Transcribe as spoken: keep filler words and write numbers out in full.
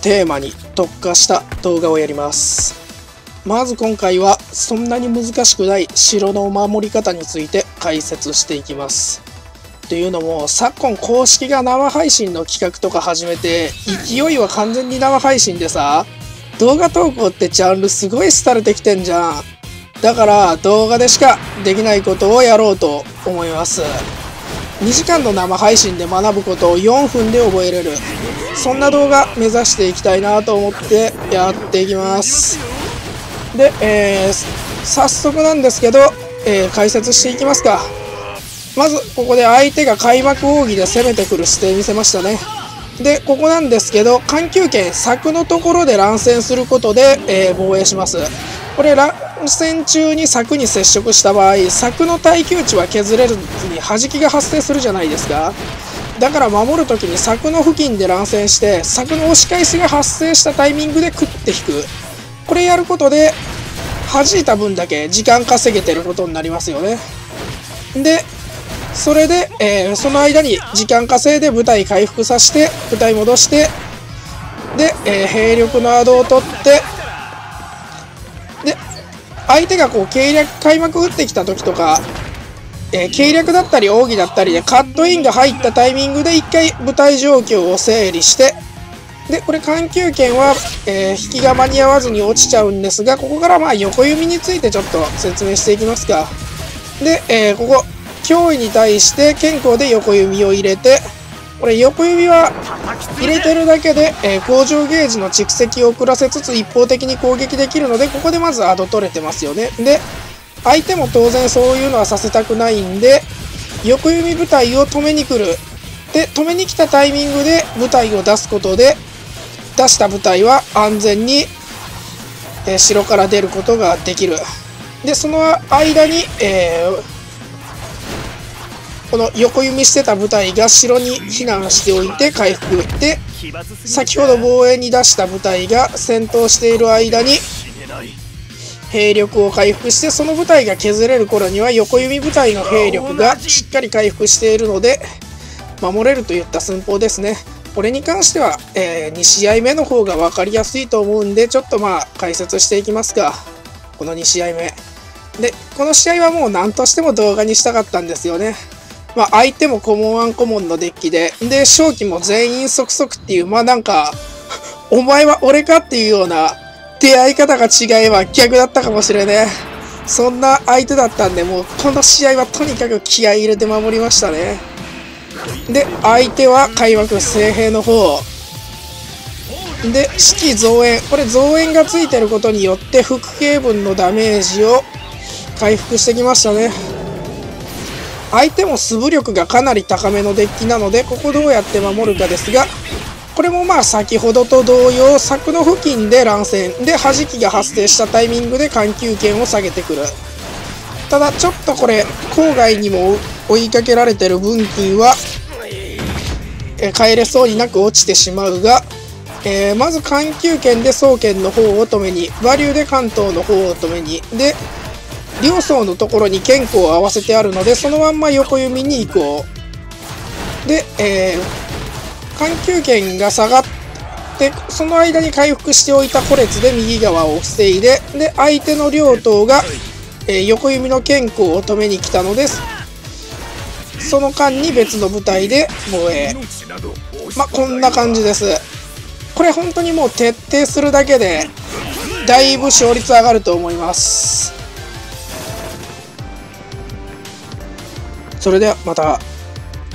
テーマに特化した動画をやります。まず今回はそんなに難しくない城の守り方について解説していきます。というのも昨今公式が生配信の企画とか始めて、勢いは完全に生配信でさ、動画投稿ってジャンルすごい廃れてきてんじゃん。だから動画でしかできないことをやろうと思います。にじかんの生配信で学ぶことをよんぷんで覚えれる、そんな動画目指していきたいなと思ってやっていきます。で、えー、早速なんですけど、えー、解説していきますか。まずここで相手が開幕奥義で攻めてくる姿勢見せましたね。でここなんですけど、緩急圏柵のところで乱戦することで、えー、防衛します。これ乱戦中に柵に接触した場合、柵の耐久値は削れずに弾きが発生するじゃないですか。だから守るときに柵の付近で乱戦して、柵の押し返しが発生したタイミングでクッて引く。これやることで弾いた分だけ時間稼げてることになりますよね。でそれで、えー、その間に時間稼いで部隊回復させて部隊戻して、で、えー、兵力のアドを取って、で相手がこう計略開幕打ってきた時とか、えー、計略だったり奥義だったりでカットインが入ったタイミングで一回部隊状況を整理して、でこれ緩急圏は、えー、引きが間に合わずに落ちちゃうんですが、ここからまあ横弓についてちょっと説明していきますか。で、えー、ここ脅威に対して健康で横弓を入れて、これ横弓は入れてるだけで、えー、工場ゲージの蓄積を遅らせつつ一方的に攻撃できるので、ここでまずアド取れてますよね。で相手も当然そういうのはさせたくないんで、横弓部隊を止めに来る。で止めに来たタイミングで部隊を出すことで、出した部隊は安全に、えー、城から出ることができる。でその間に、えーこの横弓してた部隊が城に避難しておいて回復で、先ほど防衛に出した部隊が戦闘している間に兵力を回復して、その部隊が削れる頃には横弓部隊の兵力がしっかり回復しているので守れるといった寸法ですね。これに関しては、えー、に試合目の方が分かりやすいと思うんで、ちょっとまあ解説していきますか。このに試合目で、この試合はもう何としても動画にしたかったんですよね。まあ相手もコモンアンコモンのデッキで、で正気も全員即即っていう、まあなんかお前は俺かっていうような出会い方が違えば逆だったかもしれねえ。そんな相手だったんで、もうこの試合はとにかく気合い入れて守りましたね。で相手は開幕聖兵の方で士気増援、これ増援がついてることによって副形分のダメージを回復してきましたね。相手も素武力がかなり高めのデッキなので、ここどうやって守るかですが、これもまあ先ほどと同様、柵の付近で乱戦で弾きが発生したタイミングで緩急圏を下げてくる。ただちょっとこれ郊外にも追いかけられてる分金はえ帰れそうになく落ちてしまうが、えー、まず緩急圏で双剣の方を止めに、馬竜で関東の方を止めに、で両層のところに剣庫を合わせてあるので、そのまんま横弓に行こう。で、えー、緩急圏が下がって、その間に回復しておいた虎列で右側を防いで、で相手の両党が、えー、横弓の剣庫を止めに来たのです。その間に別の部隊で防衛。まあこんな感じです。これ本当にもう徹底するだけでだいぶ勝率上がると思います。それではまた。